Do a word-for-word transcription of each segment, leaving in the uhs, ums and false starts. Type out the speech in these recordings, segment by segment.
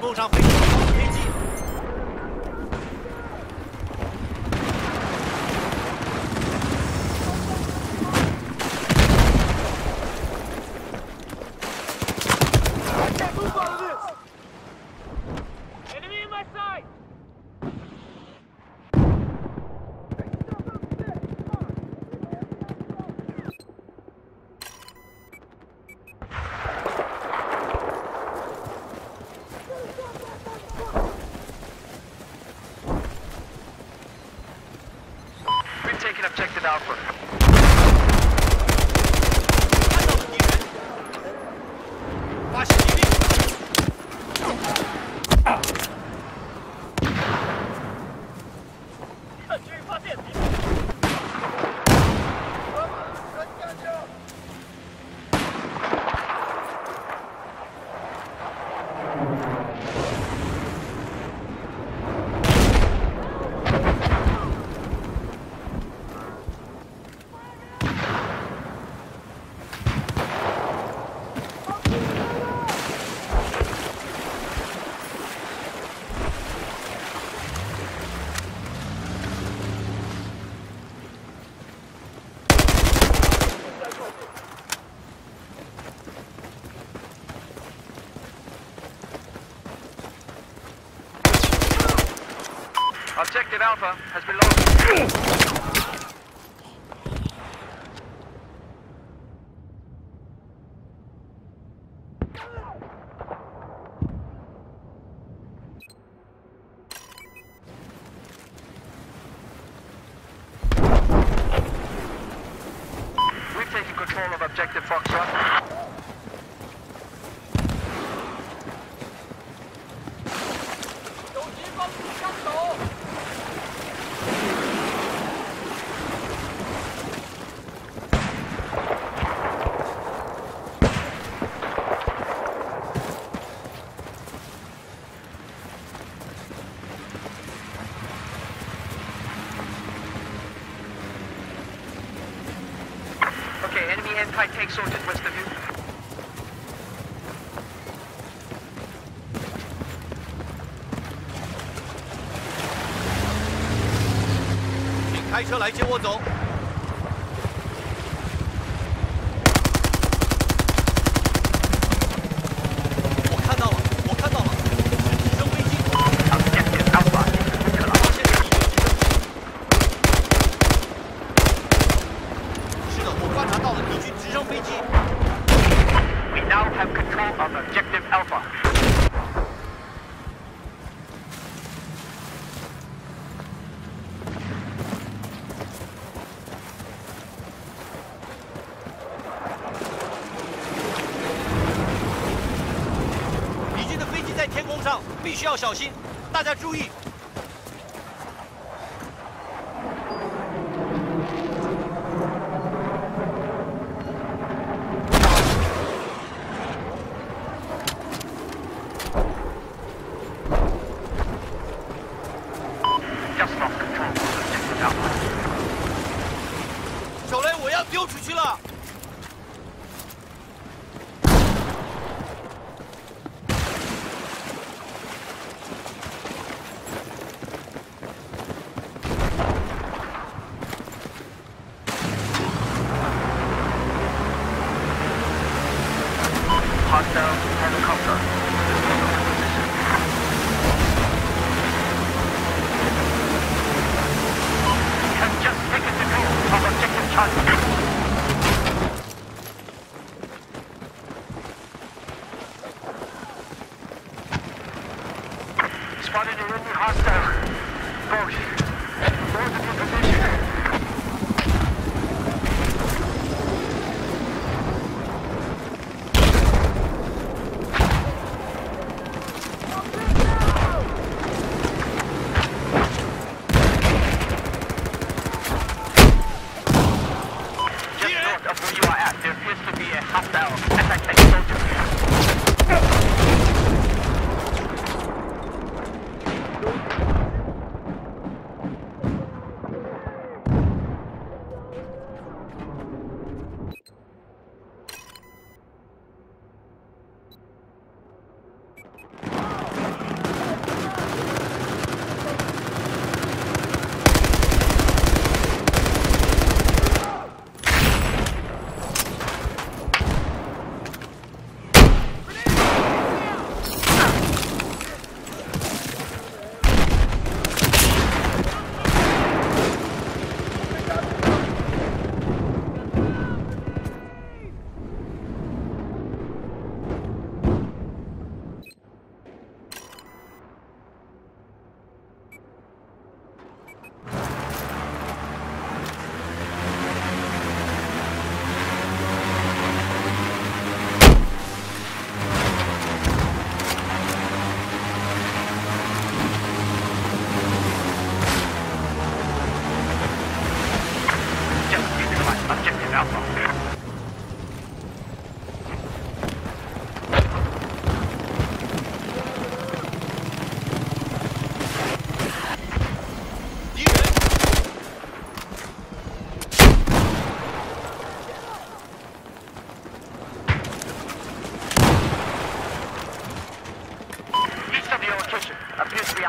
空上飞出飞机。 Taking objective Alpha. 看到了敌人，发现敌兵。看军发现敌人。 Objective Alpha has been lost. We've taken control of Objective Foxtrot. 快 take sorted west of you. 请开车来接我走。我看到了，我看到了，是直升飞机。 Objective Alpha， 发现了敌军直升机。是的，我观察到了敌军直升飞机。 We now have control of Objective Alpha. 敌军的飞机在天空上，必须要小心，大家注意。 手雷，我要丢出去了。 Hostile helicopter. Have just taken control of Objective Charlie. Spotted an enemy hostile. Boat. Board in position. Of where you are at, there appears to be a hostile anti-tank soldier.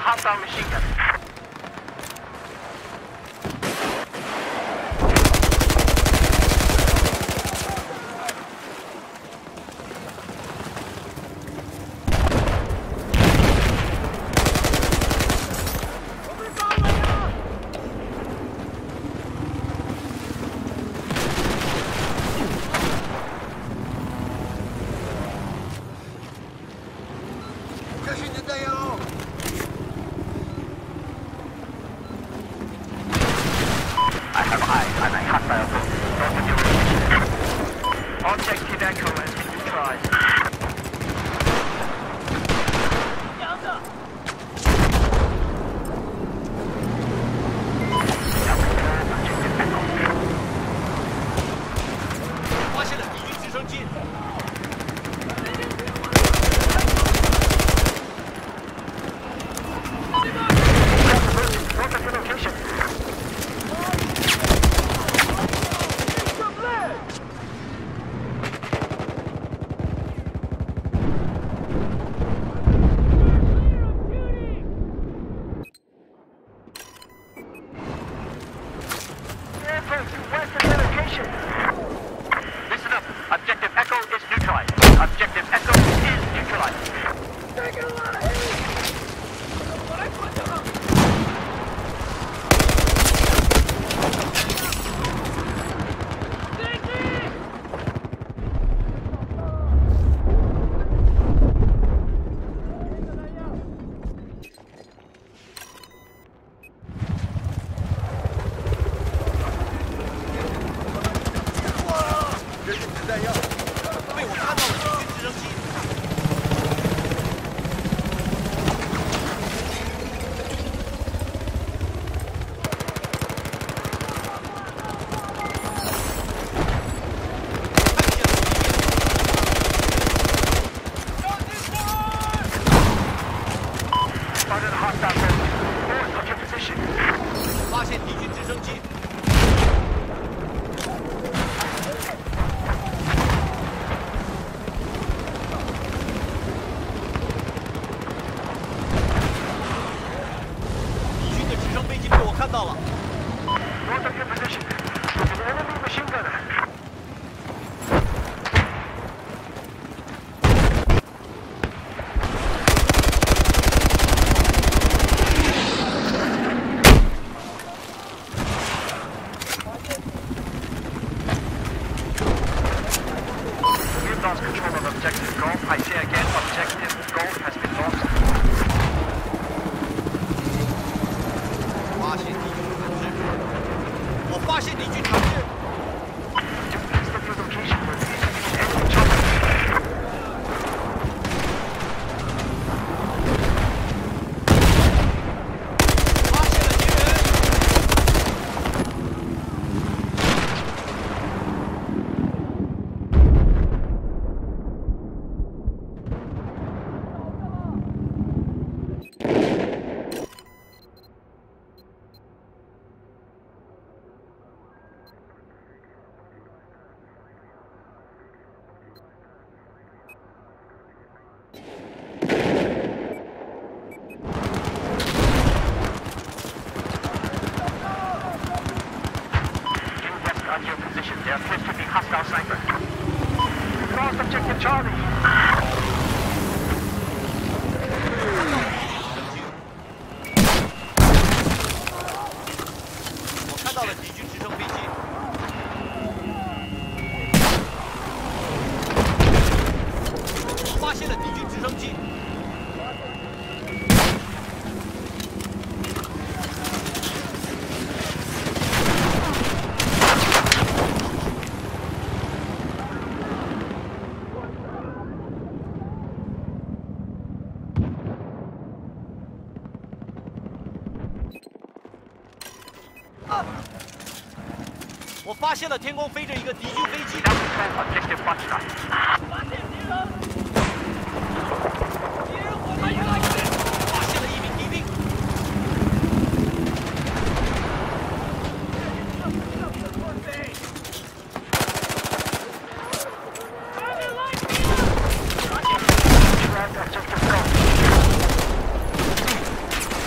hostile machine gun. I have eyes on a hostile situation. Objective Echo has been neutralized. 发现了敌军直升机。 Listen up. Objective Echo is neutralized. Objective Echo is neutralized. Taking a lot of heat. 被我看到了敌军直升机。 Spotted a hostile force. Force on your position. 发现敌军直升机。 敌军的直升飞机被我看到了。 North of your position. There's an enemy machine gunner. We've lost control of objective Golf. I say again, objective Golf has been lost. 发现敌军本质，我发现敌军船只。 East of your location, we're losing enemy chopper. 发现了敌人。 Due west on your position, there appears to be hostile sniper. We've lost objective Charlie. 我看到了敌军直升飞机。我发现了敌军直升机。 我发现了天空飞着一个敌军飞机。 Now control objective Foxtrot. 发现敌人！敌人火力来袭！发现了一名敌兵。 Track objective Golf.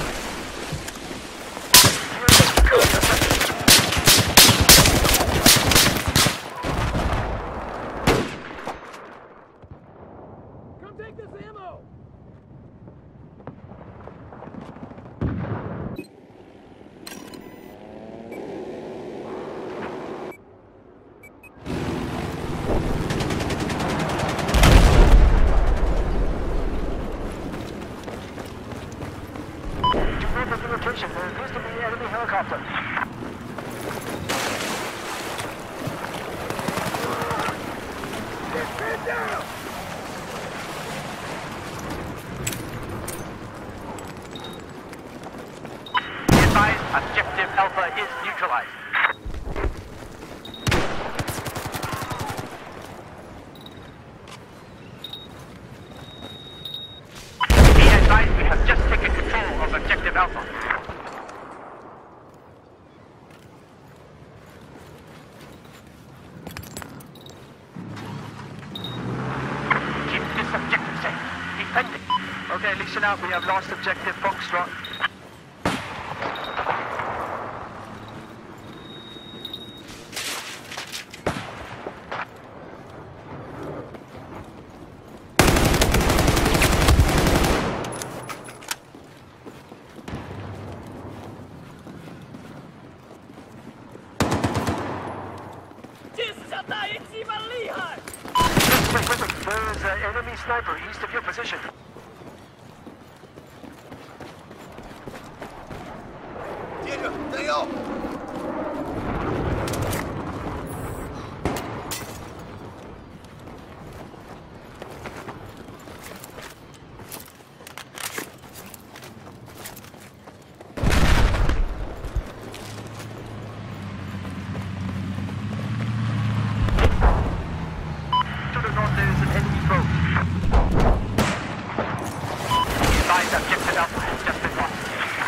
Be advised, objective Alpha is neutralized. Be advised, we have just taken control of objective Alpha. Keep this objective safe. Defend it. Okay, listen up. We have lost objective Foxtrot. Wait, wait, wait. There's an enemy sniper east of your position. To the north, there is an enemy boat. Be advised, objective Alpha has just been lost.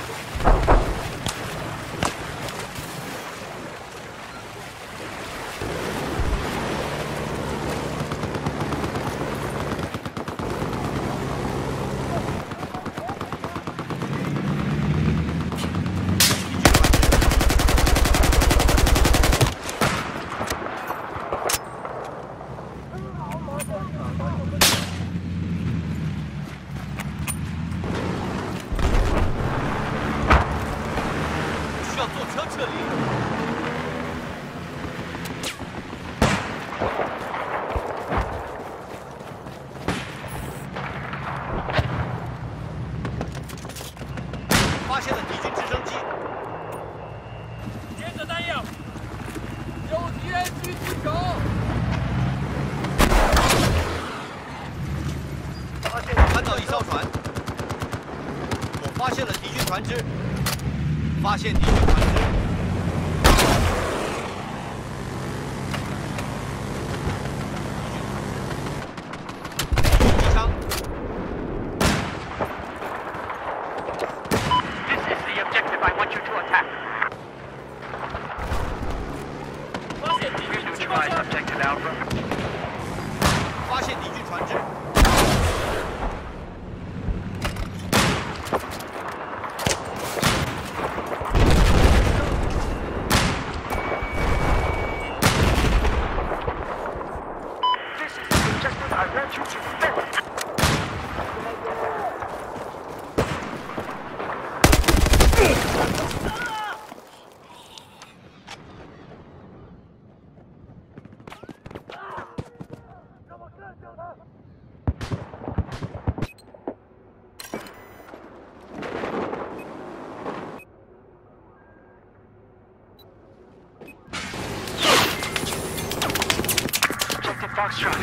发现了敌军直升机， 接着弹药，有敌人狙击手。 看到一艘船，我发现了敌军船只，发现敌军船只。 Objective Alpha. 发现敌军船只。 This is the objective I want you to defend. Objective Foxtrot.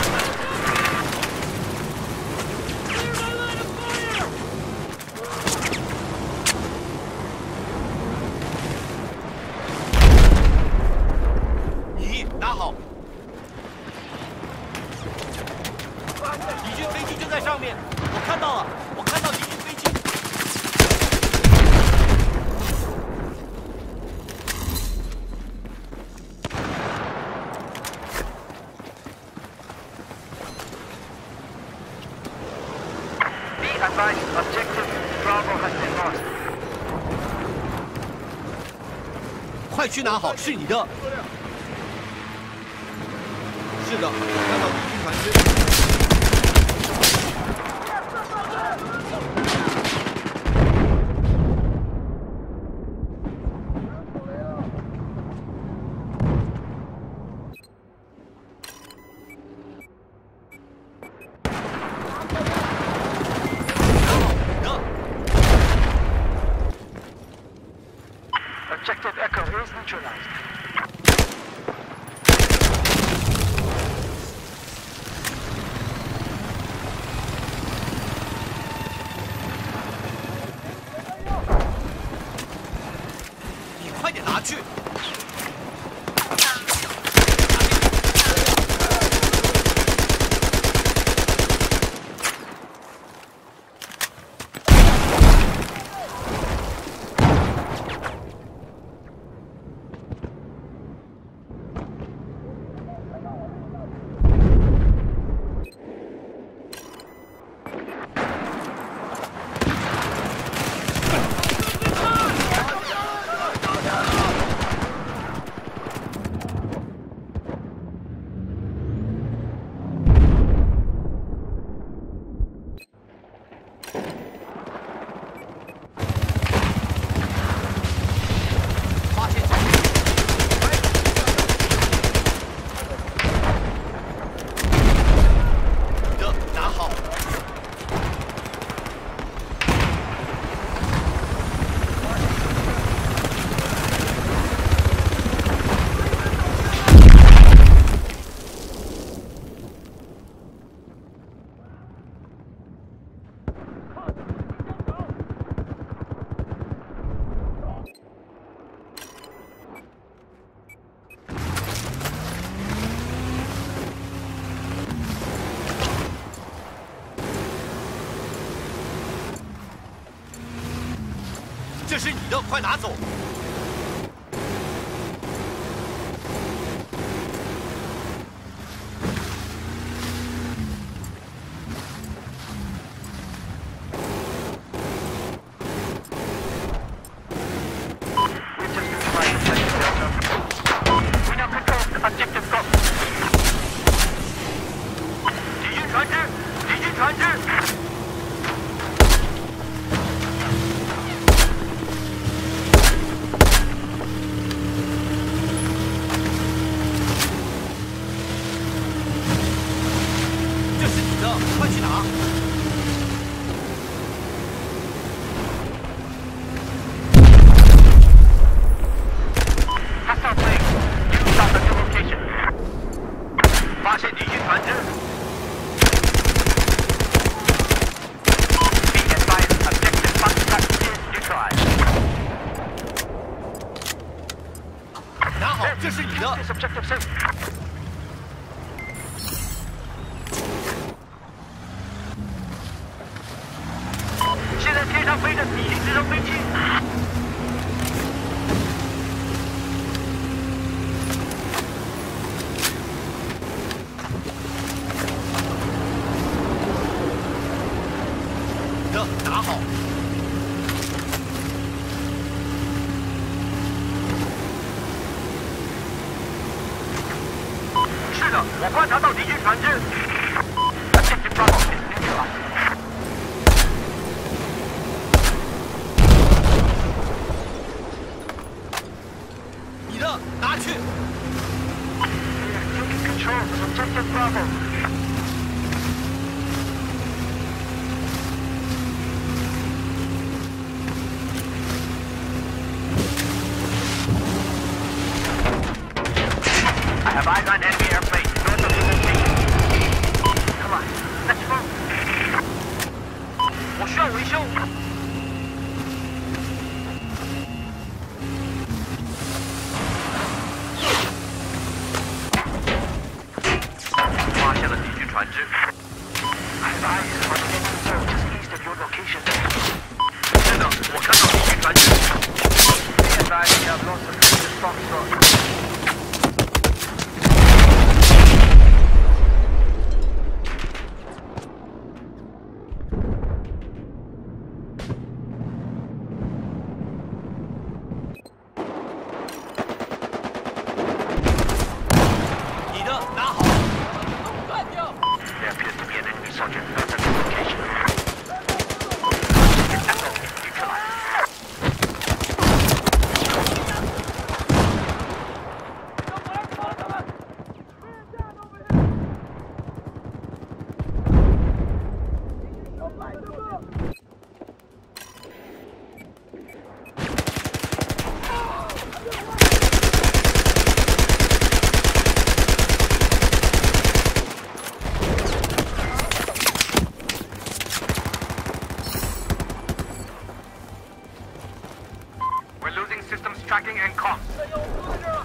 你拿好。敌军飞机正在上面，我看到了，我看到敌军飞机。 Advised, objective Bravo has been lost. 快去拿好，是你的。是的，我看到敌军船只。 Objective Echo is neutralized. 这是你的，快拿走！快去拿！ 发现敌军船只。拿好，这是你的。现在天上飞着敌军直升飞机。 拿好！是的，我观察到敌军船只。你的，拿去。I have eyes on enemy airplane north of the location. Come on, let's move. 我需要维修。发现了敌军船只。I have eyes on the enemy boat just east of your location. 是的，我看到敌军船只。Be advised, we have lost the previous Foxtrot. We're losing systems tracking and comms.